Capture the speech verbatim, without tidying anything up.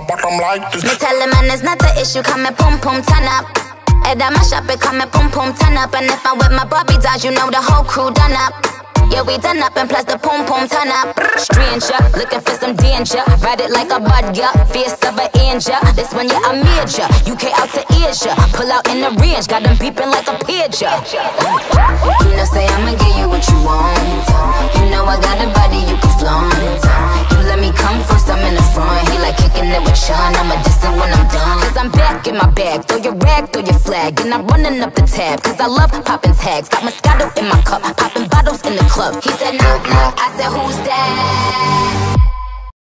bottom like this. Me tell him, man, it's not the issue. Come and pum pum turn up. And I mash up it, come and pum pum turn up. And if I'm with my Barbie dolls, you know the whole crew done up. Yeah, we done up and plus the pum pum turn up. Stranger, looking for some danger. Ride it like a bud, yeah, fierce of an angel. This one, yeah, I major. U K out to Asia. Pull out in the range, got them beeping like a pager. You know, say I'ma give you what you want. You know I got a body you can flaunt. You let me come first, I'm in the front. He like kicking it with Sean, I'ma diss it when I'm done. Cause I'm back in my bag, throw your rag, throw your flag. And I'm running up the tab, cause I love popping tags. Got Moscato in my cup, popping bottles in the club. He said, knock, knock. I said, who's that?